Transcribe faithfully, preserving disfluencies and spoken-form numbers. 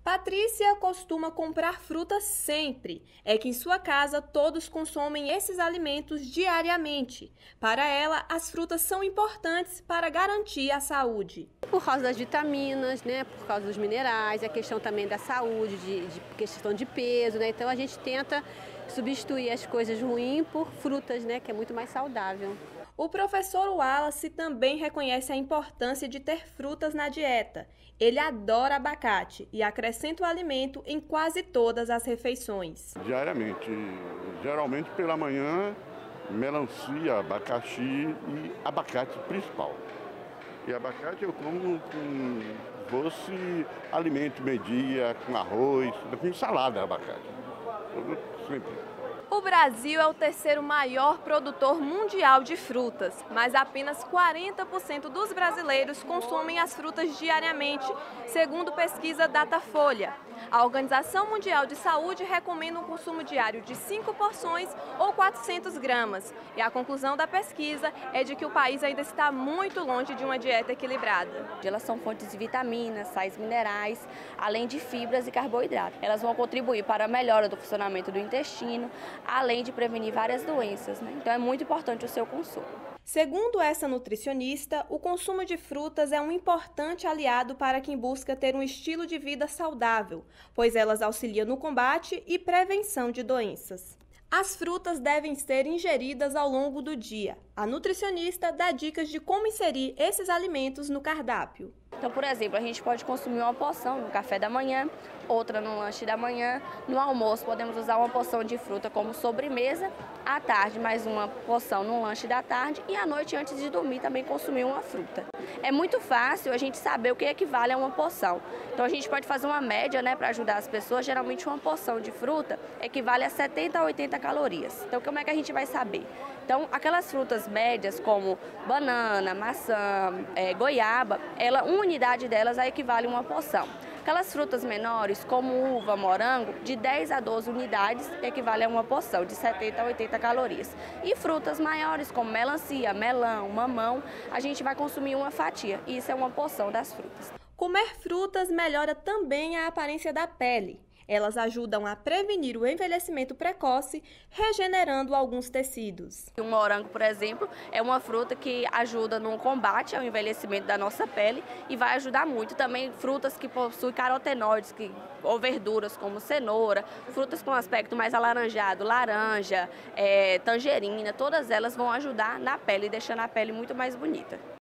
Patrícia costuma comprar frutas sempre. É que em sua casa todos consomem esses alimentos diariamente. Para ela, as frutas são importantes para garantir a saúde. Por causa das vitaminas, né? Por causa dos minerais, a questão também da saúde, de, de questão de peso, né? Então a gente tenta substituir as coisas ruins por frutas, né? Que é muito mais saudável. O professor Wallace também reconhece a importância de ter frutas na dieta. Ele adora abacate e acrescenta o alimento em quase todas as refeições. Diariamente, geralmente pela manhã, melancia, abacaxi e abacate principal. E abacate eu como com doce, alimento meio-dia, com arroz, com salada abacate. Sempre. O Brasil é o terceiro maior produtor mundial de frutas, mas apenas quarenta por cento dos brasileiros consomem as frutas diariamente, segundo pesquisa Datafolha. A Organização Mundial de Saúde recomenda um consumo diário de cinco porções ou quatrocentas gramas. E a conclusão da pesquisa é de que o país ainda está muito longe de uma dieta equilibrada. Elas são fontes de vitaminas, sais minerais, além de fibras e carboidratos. Elas vão contribuir para a melhora do funcionamento do intestino, além de prevenir várias doenças, né? Então é muito importante o seu consumo. Segundo essa nutricionista, o consumo de frutas é um importante aliado para quem busca ter um estilo de vida saudável, pois elas auxiliam no combate e prevenção de doenças. As frutas devem ser ingeridas ao longo do dia. A nutricionista dá dicas de como inserir esses alimentos no cardápio. Então, por exemplo, a gente pode consumir uma porção no café da manhã, outra no lanche da manhã. No almoço, podemos usar uma porção de fruta como sobremesa. À tarde, mais uma porção no lanche da tarde. E à noite, antes de dormir, também consumir uma fruta. É muito fácil a gente saber o que equivale a uma porção. Então, a gente pode fazer uma média, né, para ajudar as pessoas. Geralmente, uma porção de fruta equivale a setenta a oitenta calorias. Então, como é que a gente vai saber? Então, aquelas frutas médias, como banana, maçã, é, goiaba, ela, uma unidade delas equivale a uma porção. Aquelas frutas menores, como uva, morango, de dez a doze unidades equivale a uma porção, de setenta a oitenta calorias. E frutas maiores, como melancia, melão, mamão, a gente vai consumir uma fatia. E isso é uma porção das frutas. Comer frutas melhora também a aparência da pele. Elas ajudam a prevenir o envelhecimento precoce, regenerando alguns tecidos. O morango, por exemplo, é uma fruta que ajuda no combate ao envelhecimento da nossa pele e vai ajudar muito. Também frutas que possuem carotenoides, que, ou verduras como cenoura, frutas com aspecto mais alaranjado, laranja, é, tangerina, todas elas vão ajudar na pele, deixando a pele muito mais bonita.